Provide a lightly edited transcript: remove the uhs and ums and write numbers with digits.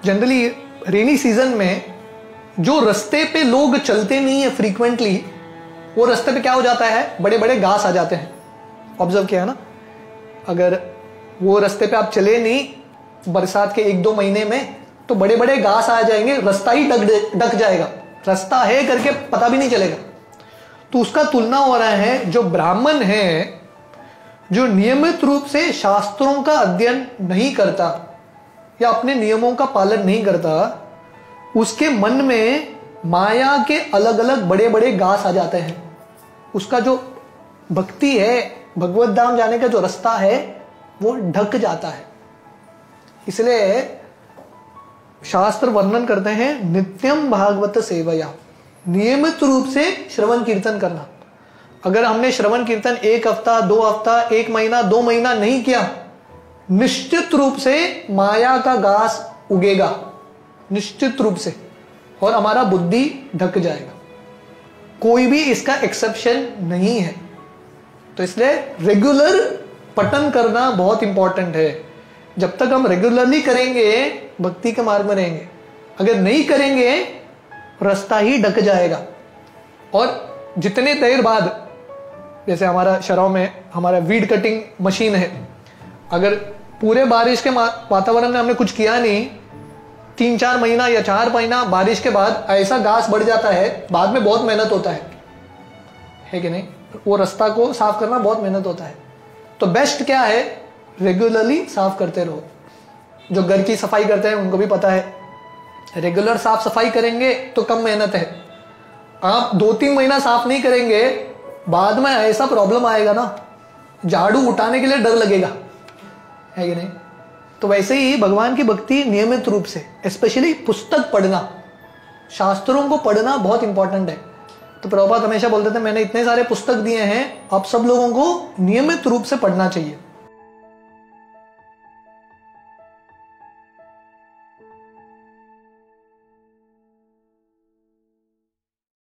Generally rainy season में जो रास्ते पे लोग चलते नहीं है फ्रीक्वेंटली, वो रास्ते पे क्या हो जाता है, बड़े बड़े घास आ जाते हैं। ऑब्जर्व किया है ना, अगर वो रास्ते पे आप चले नहीं बरसात के 1-2 महीने में, तो बड़े बड़े घास आ जाएंगे, रास्ता ही ढक जाएगा, रास्ता है करके पता भी नहीं चलेगा। तो उसका तुलना हो रहा है, जो ब्राह्मण है, जो नियमित रूप से शास्त्रों का अध्ययन नहीं करता या अपने नियमों का पालन नहीं करता, उसके मन में माया के अलग अलग बड़े बड़े घास आ जाते हैं। उसका जो भक्ति है, भगवत धाम जाने का जो रास्ता है, वो ढक जाता है। इसलिए शास्त्र वर्णन करते हैं नित्यम भागवत सेवया, नियमित रूप से श्रवण कीर्तन करना। अगर हमने श्रवण कीर्तन 1 हफ्ता, 2 हफ्ता, 1 महीना, 2 महीना नहीं किया, निश्चित रूप से माया का घास उगेगा, निश्चित रूप से, और हमारा बुद्धि ढक जाएगा। कोई भी इसका एक्सेप्शन नहीं है। तो इसलिए रेगुलर पठन करना बहुत इंपॉर्टेंट है। जब तक हम रेगुलरली करेंगे भक्ति के मार्ग में रहेंगे, अगर नहीं करेंगे रास्ता ही ढक जाएगा। और जितने देर बाद, जैसे हमारा शराव में हमारा वीड कटिंग मशीन है, अगर पूरे बारिश के वातावरण में हमने कुछ किया नहीं, 3-4 महीना या 4 महीना बारिश के बाद ऐसा घास बढ़ जाता है, बाद में बहुत मेहनत होता है कि नहीं? वो रास्ता को साफ करना बहुत मेहनत होता है। तो बेस्ट क्या है, रेगुलरली साफ करते रहो। जो घर की सफाई करते हैं उनको भी पता है, रेगुलर साफ सफाई करेंगे तो कम मेहनत है। आप 2-3 महीना साफ नहीं करेंगे, बाद में ऐसा प्रॉब्लम आएगा ना, झाड़ू उठाने के लिए डर लगेगा, है कि नहीं? तो वैसे ही भगवान की भक्ति नियमित रूप से, स्पेशली पुस्तक पढ़ना, शास्त्रों को पढ़ना बहुत इंपॉर्टेंट है। तो प्रभुपाद हमेशा बोलते थे, मैंने इतने सारे पुस्तक दिए हैं, आप सब लोगों को नियमित रूप से पढ़ना चाहिए।